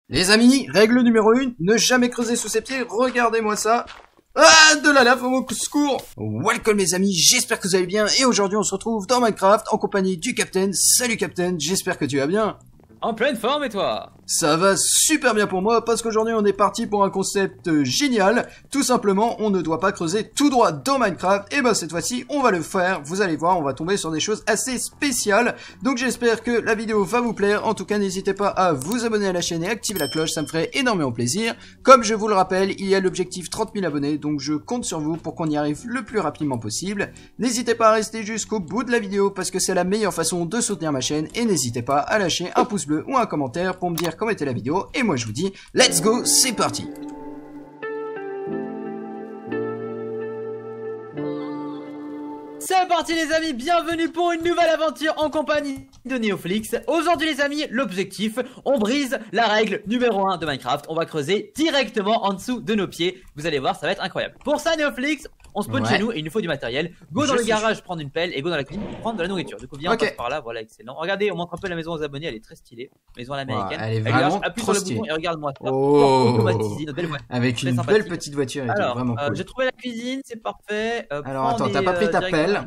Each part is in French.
Les amis, règle numéro 1, ne jamais creuser sous ses pieds, regardez-moi ça. Ah, de la lave au secours. Welcome les amis, j'espère que vous allez bien et aujourd'hui on se retrouve dans Minecraft en compagnie du Captain. Salut Captain, j'espère que tu vas bien. En pleine forme et toi? Ça va super bien pour moi parce qu'aujourd'hui on est parti pour un concept génial. Tout simplement, on ne doit pas creuser tout droit dans Minecraft. Et ben cette fois-ci, on va le faire. Vous allez voir, on va tomber sur des choses assez spéciales. Donc j'espère que la vidéo va vous plaire. En tout cas, n'hésitez pas à vous abonner à la chaîne et activer la cloche, ça me ferait énormément plaisir. Comme je vous le rappelle, il y a l'objectif 30 000 abonnés, donc je compte sur vous pour qu'on y arrive le plus rapidement possible. N'hésitez pas à rester jusqu'au bout de la vidéo parce que c'est la meilleure façon de soutenir ma chaîne. Et n'hésitez pas à lâcher un pouce bleu ou un commentaire pour me dire comment était la vidéo, et moi je vous dis let's go, c'est parti. C'est parti les amis, bienvenue pour une nouvelle aventure en compagnie de Neoflix. Aujourd'hui les amis, l'objectif, on brise la règle numéro 1 de Minecraft. On va creuser directement en dessous de nos pieds. Vous allez voir, ça va être incroyable. Pour ça Neoflix, on spawn chez nous et il nous faut du matériel. Go dans le garage prendre une pelle et go dans la cuisine pour prendre de la nourriture. Du coup viens, on passe par là, voilà, excellent. Regardez, on montre un peu la maison aux abonnés, elle est très stylée. Maison à l'américaine. Elle est vraiment appuie trop sur le stylée. bouton et regarde-moi ça. Avec une belle petite voiture et tout, vraiment cool. J'ai trouvé la cuisine, c'est parfait. Alors attends, t'as pas pris ta pelle?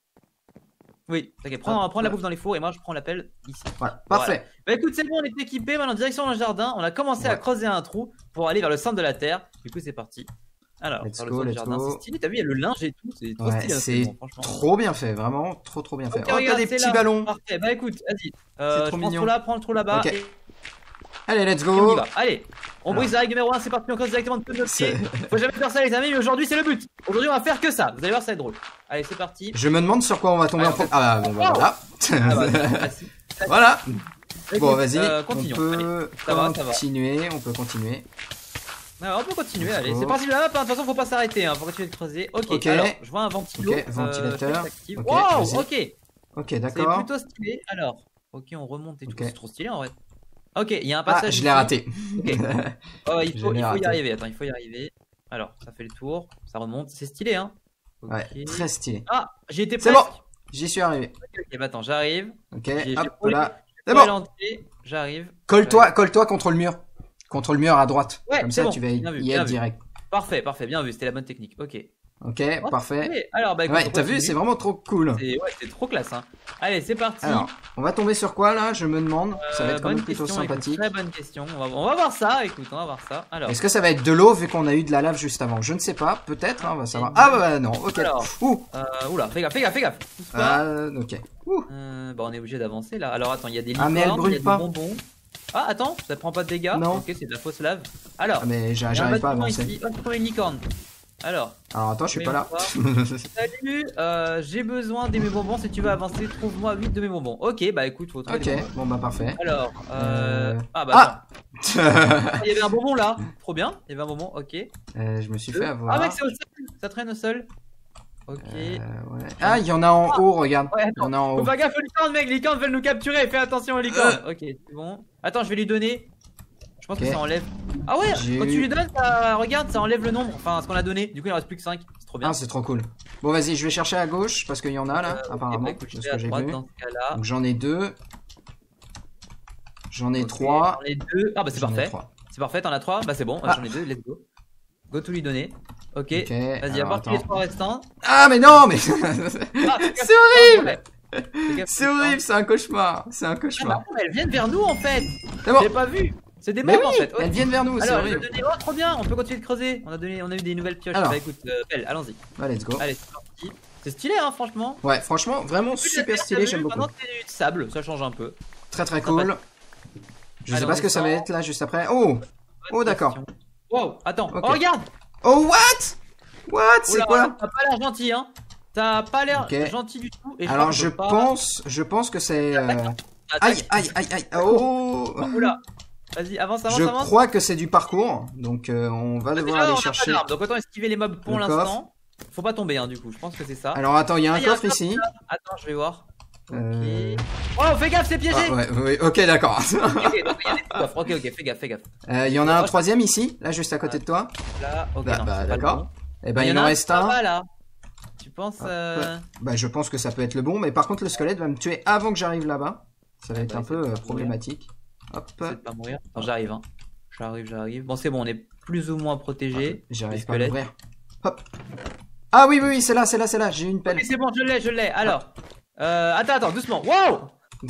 Oui, t'inquiète, prends la bouffe dans les fours et moi je prends la pelle ici. Voilà, parfait. Voilà. Bah écoute, c'est bon, on est équipé, maintenant direction dans le jardin. On a commencé à creuser un trou pour aller vers le centre de la terre. Du coup, c'est parti. Alors, let's vers go, le centre du jardin, c'est stylé. T'as vu, il y a le linge et tout, c'est trop stylé. C'est trop bien fait, vraiment trop bien fait. Okay, Oh, regarde, t'as des petits là. ballons. Parfait, bah écoute, vas-y. C'est trop mignon. Prends le trou là-bas. Okay. Et... Allez, let's et on y go. va. Allez, on brise la règle numéro 1, c'est parti, on creuse directement de notre pied. Faut jamais faire ça les amis, mais aujourd'hui c'est le but. Aujourd'hui on va faire que ça, vous allez voir ça va être drôle. Allez c'est parti. Je me demande sur quoi on va tomber en fait. Ah bon bah voilà. Voilà. Bon vas-y, on peut continuer, on peut continuer. Alors, on peut continuer, allez, c'est parti de la map, hein. De toute façon faut pas s'arrêter, hein, faut continuer de creuser. Ok, alors, je vois un ventilo. Ventilateur. Wow, ok, d'accord. C'est plutôt stylé, alors. Ok, on remonte et tout, c'est trop stylé en vrai. Ok, il y a un passage. Ah, je l'ai raté. Ok. Oh, il faut y arriver, attends, il faut y arriver. Alors, ça fait le tour, ça remonte, c'est stylé, hein. Ouais, très stylé. Ah, j'ai été presque. C'est bon, j'y suis arrivé. Ok, bah attends, j'arrive. Ok, hop là. C'est bon. J'arrive. Colle-toi contre le mur. Contre le mur à droite. Ouais, comme ça, tu vas y être direct. Parfait, bien vu, c'était la bonne technique. Ok. Ok, parfait. Alors, bah écoute, ouais, t'as vu, c'est vraiment trop cool. Ouais, c'est trop classe, hein. Allez, c'est parti. Alors, on va tomber sur quoi là? Je me demande. Ça va être quand même plutôt sympathique. Très bonne question. On va voir ça. Écoute, on va voir ça. Alors. Est-ce que ça va être de l'eau vu qu'on a eu de la lave juste avant? Je ne sais pas. Peut-être. Hein, on va savoir. Ah bah non. Ok. Alors, oula, fais gaffe. Ok. Bah on est obligé d'avancer là. Alors attends, il y a des licornes, mais elle brûle pas. Des bonbons. Ah attends, ça prend pas de dégâts. Non. Ok, c'est de la fausse lave. Alors. Mais j'arrive pas à avancer. Ici. Oh, je trouve une licorne. Alors attends, je suis pas là. Salut, j'ai besoin de mes bonbons. Si tu veux avancer, trouve-moi 8 de mes bonbons. Ok, bah écoute, faut trouver. Ok, bon bah parfait. Alors, ah bah il y avait un bonbon là, trop bien. Il y avait un bonbon, ok. Je me suis fait avoir. Ah mec, c'est au sol, ça traîne au sol. Ok. Ouais. Ah, il y en a en haut, regarde. Ouais, il y en a en haut. Faut pas gaffe aux licornes, mec. Les licornes veulent nous capturer. Fais attention aux licornes. Ok, c'est bon. Attends, je vais lui donner. Je pense que ça enlève. Ah ouais, quand tu lui donnes, regarde, ça enlève le nombre. Enfin, ce qu'on a donné. Du coup, il en reste plus que 5. C'est trop bien. Ah, c'est trop cool. Bon, vas-y, je vais chercher à gauche parce qu'il y en a là, apparemment. Écoute, de ce que j'ai vu. Donc j'en ai 2. J'en ai 3. J'en ai 2. Ah bah c'est parfait. C'est parfait, t'en as 3. Bah c'est bon, j'en ai 2. Let's go. Go tout lui donner. Ok. Vas-y, apporte les 3 restants. Ah mais non, mais c'est horrible. C'est horrible, c'est un cauchemar. C'est un cauchemar. Elles viennent vers nous en fait. Bon. J'ai pas vu. C'est des mobs en fait. Elles viennent vers nous, c'est horrible. Oh trop bien, on peut continuer de creuser. On a eu des nouvelles pioches. Bah écoute, belle, allons-y. Bah let's go. Allez, c'est parti. C'est stylé hein, franchement. Ouais, franchement, vraiment super stylé, j'aime beaucoup. Maintenant c'est du sable, ça change un peu. Très cool. Je sais pas ce que ça va être là juste après. Oh d'accord. Wow, attends. Oh regarde. Oh what? C'est quoi? T'as pas l'air gentil hein. T'as pas l'air gentil du tout. Et alors je pense que c'est. Aïe. Oh. Oula. Vas-y, avance. Je crois que c'est du parcours, donc on va devoir aller chercher. Donc autant esquiver les mobs pour l'instant. Faut pas tomber hein du coup, je pense que c'est ça. Alors attends, il y a un coffre ici. Attends, je vais voir. Oh, fais gaffe, c'est piégé. Ouais, ok, d'accord. Ok, donc il y a des coffres. Ok, fais gaffe. Il y en a un troisième ici, là juste à côté de toi. Là, ok, d'accord. Et ben il en reste un. Là. Tu penses Bah je pense que ça peut être le bon, mais par contre le squelette va me tuer avant que j'arrive là-bas. Ça va être un peu problématique. Hop. Pas mourir. Attends, j'arrive hein. J'arrive. Bon, c'est bon, on est plus ou moins protégé. J'arrive pas à l'ouvrir. Hop. Ah oui, c'est là. J'ai une pelle. Ok, c'est bon, je l'ai. Alors, attends, doucement. Wow.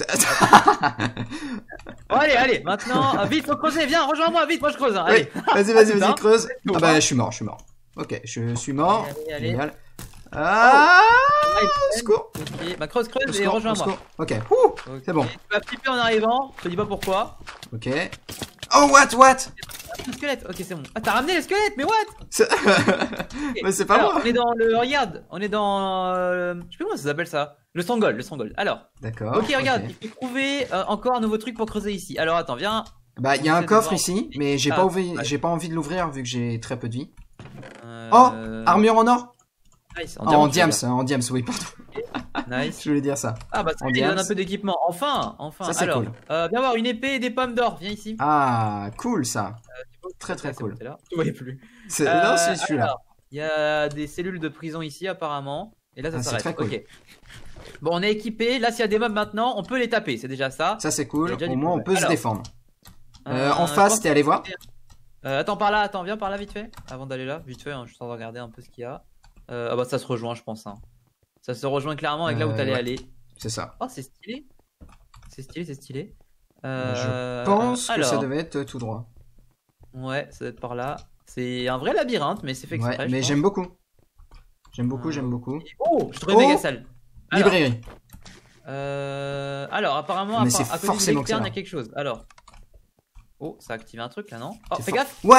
Bon, allez, maintenant, vite, faut creuser, viens, rejoins-moi, vite, moi je creuse. Hein. Allez. Vas-y, creuse. Ah bah, je suis mort. Ok, je suis mort. Allez. Génial. Ah, secours. Ok, bah creuse et rejoins-moi. Ok, c'est bon. Tu vas flipper en arrivant, je te dis pas pourquoi. Ok. Oh, what? Le squelette, ok, c'est bon. Ah, t'as ramené le squelette, mais what? Okay. Mais c'est pas Alors, moi. on est dans le, regarde, on est dans, je sais plus comment ça s'appelle ça. Le stronghold. Alors. D'accord. Ok, regarde, il faut trouver encore un nouveau truc pour creuser ici. Alors, attends, viens. Bah, il y a un coffre ici, mais j'ai pas envie de l'ouvrir vu que j'ai très peu de vie. Armure en or? Nice. En diams, oui, pardon. Nice. Je voulais dire ça. Ah bah ça donne un peu d'équipement. Enfin. Ça c'est cool. Viens voir une épée et des pommes d'or. Viens ici. Ah, cool ça. Très cool. Tu voyais plus. Non, c'est celui-là. Il y a des cellules de prison ici apparemment. Et là ça s'arrête. Cool. Ok. Bon, on est équipé. Là, s'il y a des mobs maintenant, on peut les taper. C'est déjà ça. Ça c'est cool. Au moins on peut se défendre. En face, t'es allé voir? Attends, viens par là vite fait. Avant d'aller là, vite fait. Hein, je suis en train de regarder un peu ce qu'il y a. Ah bah ça se rejoint, je pense. Hein. Ça se rejoint clairement avec là où t'allais aller. C'est ça. Oh, c'est stylé. C'est stylé. Je pense que ça devait être tout droit. Ouais, ça doit être par là. C'est un vrai labyrinthe, mais c'est fait exprès. Ouais, mais j'aime beaucoup. J'aime beaucoup. Oh, je trouvais méga sale. Librairie. Alors, apparemment, à côté de l'externe, il y a quelque chose. Alors. Oh, ça a activé un truc là, non? Oh, fais gaffe. What?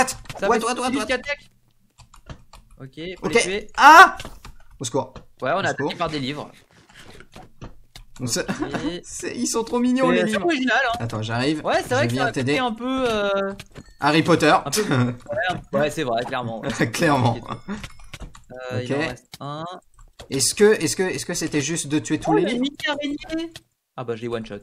Ok, faut les tuer. Ah! Au secours. Ouais, on a attaqué par des livres. Ils sont trop mignons les livres. C'est original, hein. Attends, j'arrive. Ouais, c'est vrai que ça t'aider un peu. Harry Potter. Ouais, c'est vrai, clairement. Clairement. Il en reste un. Est-ce que c'était juste de tuer tous les livres? Ah bah je l'ai one shot.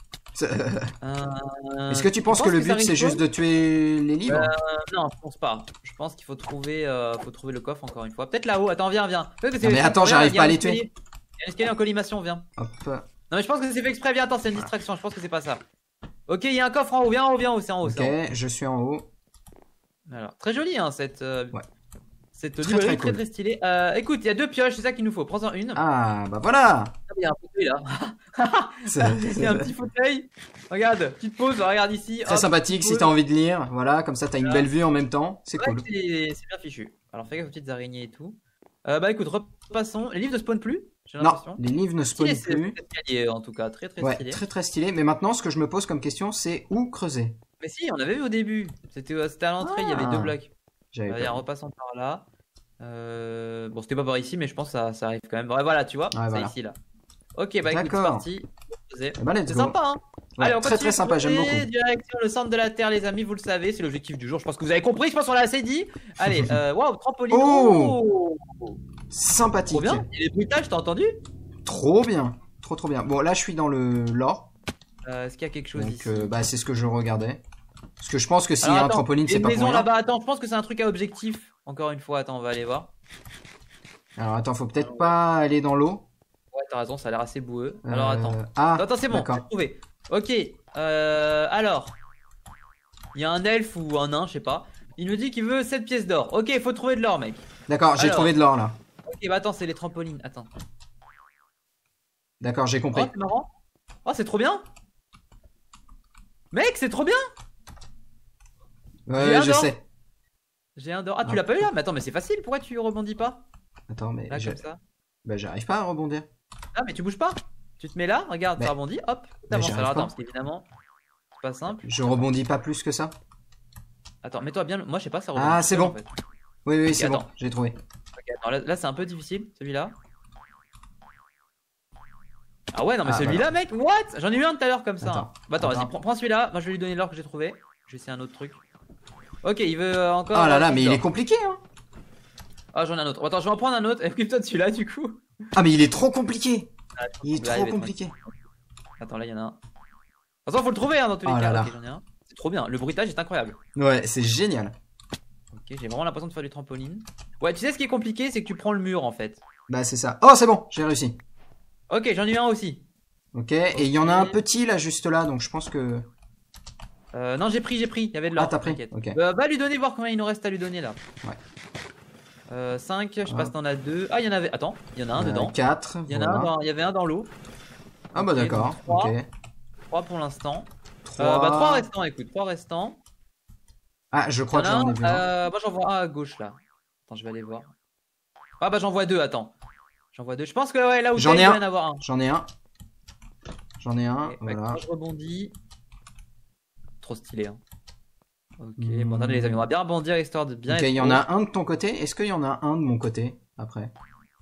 Est-ce que tu penses que le but c'est juste de tuer les livres? Non, je pense pas. Je pense qu'il faut trouver le coffre encore une fois. Peut-être là-haut. Attends, viens. Mais attends, j'arrive pas à les tuer. Il y a un escalier en collimation, viens. Hop. Non mais je pense que c'est fait exprès. Viens, attends, c'est une distraction. Je pense que c'est pas ça. Ok, il y a un coffre en haut. Viens en haut, c'est en haut. Ok, je suis en haut. Alors, très joli hein cette. Ouais. Cette librairie très stylée. Écoute, il y a 2 pioches, c'est ça qu'il nous faut. Prends-en une. Ah bah voilà. Il y a un fauteuil là. Il y a un petit fauteuil. Regarde, petite pause, regarde ici. Très sympathique si t'as envie de lire. Voilà, comme ça t'as une belle vue en même temps. C'est cool. C'est bien fichu. Alors fais gaffe aux petites araignées et tout. Bah écoute, repassons. Les livres ne spawnent plus, j'ai l'impression. Non, les livres ne spawnent plus. C'est en tout cas, très stylé. Très stylé. Mais maintenant, ce que je me pose comme question, c'est où creuser? Mais si, on avait vu au début. C'était à l'entrée, il y avait 2 blocs. J'avais en repassant par là. Bon, c'était pas par ici, mais je pense que ça arrive quand même. Ouais, voilà, tu vois, c'est ici là. Ok, bah écoute, c'est parti. C'est sympa, hein. Allez, on continue. Très sympa, j'aime beaucoup. Direction le centre de la Terre, les amis, vous le savez, c'est l'objectif du jour. Je pense que vous avez compris, je pense qu'on l'a assez dit. Allez, waouh, trampoline. Oh, sympathique. Trop bien. Et les bruitages, t'as entendu? Trop bien. Trop bien. Bon, là, je suis dans le lore. Est-ce qu'il y a quelque chose ici? Bah, c'est ce que je regardais. Parce que je pense que s'il y a un trampoline, c'est pas pour rien. Là-bas, attends, je pense que c'est un truc à objectif. Encore une fois, attends, on va aller voir. Alors attends, faut peut-être pas aller dans l'eau. Ouais, t'as raison, ça a l'air assez boueux. Alors attends. Attends, c'est bon, j'ai trouvé. Ok, alors. Il y a un elfe ou un nain, je sais pas. Il nous dit qu'il veut 7 pièces d'or. Ok, il faut trouver de l'or, mec. D'accord, j'ai trouvé de l'or là. Ok, bah attends, c'est les trampolines. Attends. D'accord, j'ai compris. Oh, c'est marrant. Oh, c'est trop bien. Mec, c'est trop bien. Ouais, je sais. J'ai un d'or. Ah, tu l'as pas eu là? Mais attends, mais c'est facile, pourquoi tu rebondis pas? Attends, mais là, comme ça. Bah, j'arrive pas à rebondir. Ah, mais tu bouges pas? Tu te mets là, regarde, ça rebondit, hop, t'avances. Alors attends, parce qu'évidemment, c'est pas simple. Je rebondis pas plus que ça. Attends, mets-toi bien. Moi, je sais pas, ça rebondit. Ah, c'est bon. En fait. Oui, okay, c'est bon, j'ai trouvé. Ok, attends, là c'est un peu difficile, celui-là. Ah ouais, non, mais celui-là, mec, what? J'en ai eu un tout à l'heure comme ça. Bah, attends, vas-y, prends celui-là. Moi, je vais lui donner l'or que j'ai trouvé. Je vais essayer un autre truc. Ok, il veut encore. Oh là là, mais il est compliqué, hein. Ah, j'en ai un autre. Attends, je vais en prendre un autre. Occupe-toi de celui-là, du coup. Ah, mais il est trop compliqué. Il est trop compliqué. Attends, là, il y en a un. Attends, faut le trouver, hein, dans tous les cas. Ok, j'en ai un. C'est trop bien. Le bruitage est incroyable. Ouais, c'est génial. Ok, j'ai vraiment l'impression de faire du trampoline. Ouais, tu sais, ce qui est compliqué, c'est que tu prends le mur, en fait. Bah, c'est ça. Oh, c'est bon, j'ai réussi. Ok, j'en ai eu un aussi. Ok, et il y en a un petit là, juste là, donc je pense que. Non, j'ai pris. Il y avait de l'or. Ah, t'as pris. T'inquiète. Ok. Va lui donner, voir combien il nous reste à lui donner là. Ouais. 5, je sais pas si t'en as 2. Ah, il y en avait. Attends, il y en a un dedans. 4. Il y en a un il y avait un dans l'eau. Ah, bah Ok, d'accord. donc 3. Ok. 3 pour l'instant. 3. Bah 3 restants, écoute, 3 restants. Ah, je crois que j'en ai vu un. Moi j'en vois un à gauche là. Attends, je vais aller voir. Ah bah j'en vois 2, attends. J'en vois 2. Je pense que ouais, là où J'en ai il doit un. y en avoir un. J'en ai un. J'en ai un. Ok, Voilà. je rebondis. Trop stylé. Hein. Ok, bon, attendez les amis, on va bien rebondir histoire de bien Ok, être il y en pro. a un de ton côté. Est-ce qu'il y en a un de mon côté après?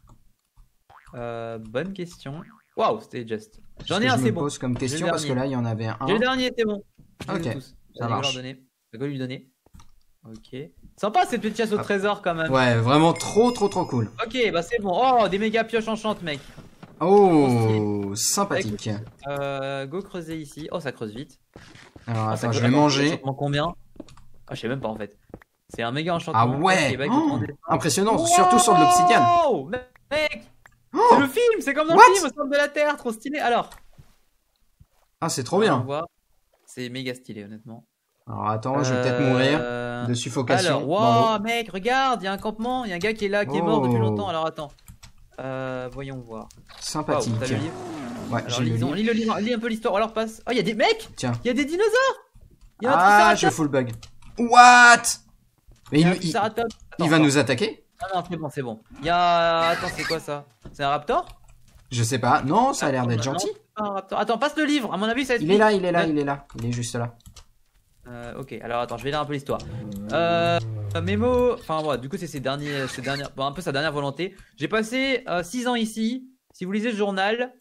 Bonne question. Waouh, c'était just. J'en ai Je un, me c'est bon. pose comme question le parce que dernier. là, il y en avait un. J'ai le dernier, c'est bon. Je les ai Ok, tous. ça Allez, marche. Je vais lui donner. Ok. Sympa cette petite chasse au trésor quand même. Ouais, vraiment trop cool. Ok, bah c'est bon. Oh, des méga pioches enchantes, mec. Oh, sympathique. Go creuser ici. Oh, ça creuse vite. Alors Ah, attends, ça je vais manger. enchantement combien? Ah, je sais même pas en fait. C'est un méga enchantement. Ah ouais, Ok, bah, oh, écoute, impressionnant, surtout sur de l'obsidienne. Wow, mec, Oh, c'est le film, c'est comme dans what? le film, au centre de la Terre, trop stylé. Alors, ah, c'est trop on bien. voit. C'est méga stylé, honnêtement. Alors attends, je vais peut-être mourir de suffocation Alors, dans wow, mec, regarde, il y a un campement, il y a un gars qui est là, qui est mort depuis Oh. longtemps. Alors attends, voyons voir. l'eau. Wow, Sympathique. t'as le livre. Ouais, Alors j'ai le livre. lis le livre, lis un peu l'histoire. Alors passe. Oh, il y a des mecs, Tiens. il y a des dinosaures. Il y a un Ah, je triceratops. full bug. What? Mais Il y a un il triceratops. va Attends. nous attaquer? Ah non, c'est bon, c'est bon. Il y a. Attends, c'est quoi ça? C'est un raptor? Je sais pas. Non, ça a l'air d'être Non, gentil. c'est pas un raptor. Attends, passe le livre. À mon avis, ça Il est là, il est là, il est là. Il est juste là. Ok, alors attends, je vais lire un peu l'histoire. Mémo. Enfin, voilà, du coup, c'est ses dernières. Bon, un peu sa dernière volonté. J'ai passé 6 ans ici. Si vous lisez le journal.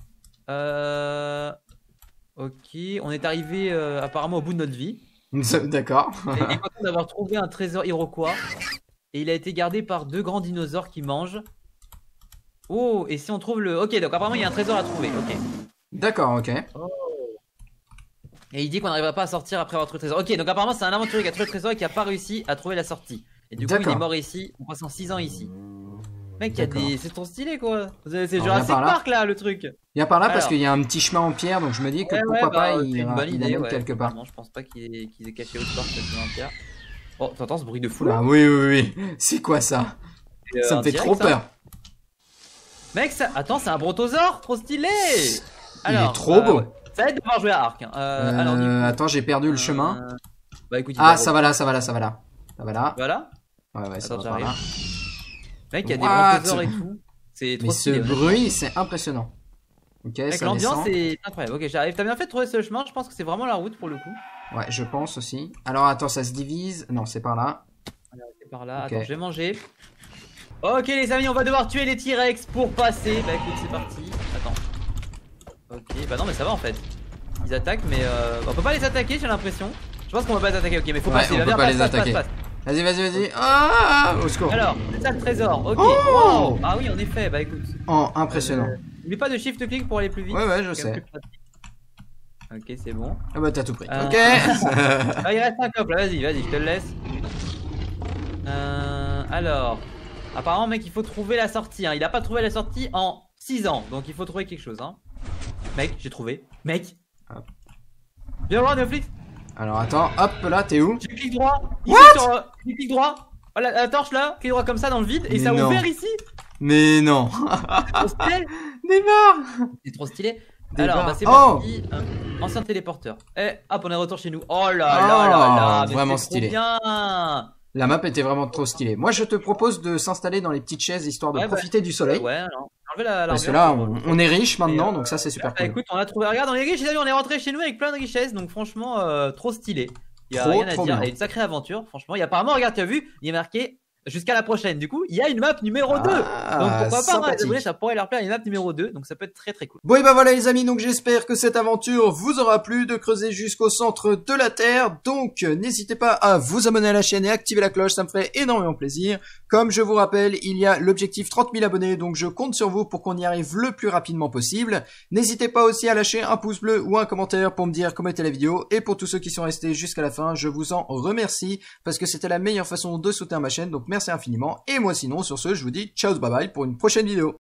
Ok, on est arrivé apparemment au bout de notre vie. D'accord. Et il est content d'avoir trouvé un trésor iroquois. Et il a été gardé par 2 grands dinosaures qui mangent. Oh, et si on trouve le. Ok, donc apparemment il y a un trésor à trouver. Ok. D'accord, ok. Et il dit qu'on n'arrivera pas à sortir après avoir trouvé le trésor. Ok, donc apparemment c'est un aventurier qui a trouvé le trésor et qui a pas réussi à trouver la sortie. Et du coup il est mort ici en passant 6 ans ici. Mec, il y a des. C'est trop stylé quoi. C'est Jurassic Park là le truc. Viens par là parce Alors. qu'il y a un petit chemin en pierre, donc je me dis que pourquoi pas il amène quelque part. Non, je pense pas qu'ils aient caché autre part que cette en pierre. Oh, t'entends ce bruit de fou là? Ah oui. C'est quoi ça? Ça me fait trop peur. Mec, ça. Attends, c'est un brontosaure, trop stylé! Il est trop beau. Ouais. Ça va être de devoir jouer à Arc. Hein. Alors, du coup, attends, j'ai perdu le chemin. Bah écoute, Ah, ça va là, ça va là, ça va là. Ça va là. Voilà. Ouais, ça Attends, va par là. Mec, il y a des What? brontosaures et tout. C'est trop Mais ce stylé. bruit, c'est impressionnant. Ok, Mec, ça l'ambiance descend. est incroyable. Ok, j'arrive. T'as bien fait de trouver ce chemin. Je pense que c'est vraiment la route pour le coup. Ouais, je pense aussi. Alors attends, ça se divise. Non, c'est par là. C'est par là. Ok. Attends, je vais manger. Ok, les amis, on va devoir tuer les T-Rex pour passer. Bah écoute, c'est parti. Attends. Ok, bah non, mais ça va en fait. Ils attaquent, mais on peut pas les attaquer, j'ai l'impression. Je pense qu'on va pas les attaquer. Ok, mais faut Ouais, passer. on Va, peut viens, pas passe, les passe, attaquer. passe, passe. Vas-y. Ah, au secours. Alors, c'est ça le trésor. Ok. Oh Wow. Ah oui, en effet. Bah écoute. Oh, impressionnant. N'oublie pas de shift click pour aller plus vite. Ouais, je C'est quand même sais. plus pratique. Ok, c'est bon. Ah bah t'as tout pris. Ok. Ah, il reste un coffre là, vas-y, je te le laisse. Alors, apparemment, mec, il faut trouver la sortie. Hein. Il a pas trouvé la sortie en 6 ans, donc il faut trouver quelque chose. Hein. Mec, j'ai trouvé. Mec. Hop. Viens voir Netflix. Alors attends, hop là, t'es où? Tu cliques droit. Ici What? sur, tu cliques droit. Oh, la torche là, clique droit comme ça dans le vide et Mais ça a non. ouvert ici. Mais non. C'est trop stylé. Démarre. C'est trop stylé. Débarque. Alors, bah c'est Oh. parti. Ancien téléporteur. Et hop, on est retour chez nous. Oh là là là là. Mais vraiment c'est trop stylé. Bien. La map était vraiment trop stylée. Moi, je te propose de s'installer dans les petites chaises histoire de profiter du soleil. Ouais, alors, enlever la Parce que là, on est riche maintenant, Et, donc ça, c'est super Bah, cool. écoute, on a trouvé. Regarde, on est riches, les amis, on est rentré chez nous avec plein de richesses, donc franchement, trop stylé. Il y a rien à dire. bien. Et une sacrée aventure, franchement. Et apparemment, regarde, tu as vu, il est marqué jusqu'à la prochaine. Du coup, il y a une map numéro 2. Donc pourquoi pas, sympathique. désolé, ça pourrait leur plaire, une map numéro 2. Donc ça peut être très très cool. Bon et bah voilà les amis, donc j'espère que cette aventure vous aura plu de creuser jusqu'au centre de la Terre. Donc n'hésitez pas à vous abonner à la chaîne et activer la cloche, ça me ferait énormément plaisir. Comme je vous rappelle, il y a l'objectif 30 000 abonnés, donc je compte sur vous pour qu'on y arrive le plus rapidement possible. N'hésitez pas aussi à lâcher un pouce bleu ou un commentaire pour me dire comment était la vidéo. Et pour tous ceux qui sont restés jusqu'à la fin, je vous en remercie parce que c'était la meilleure façon de soutenir ma chaîne, donc merci infiniment. Et moi sinon, sur ce, je vous dis ciao, bye bye pour une prochaine vidéo.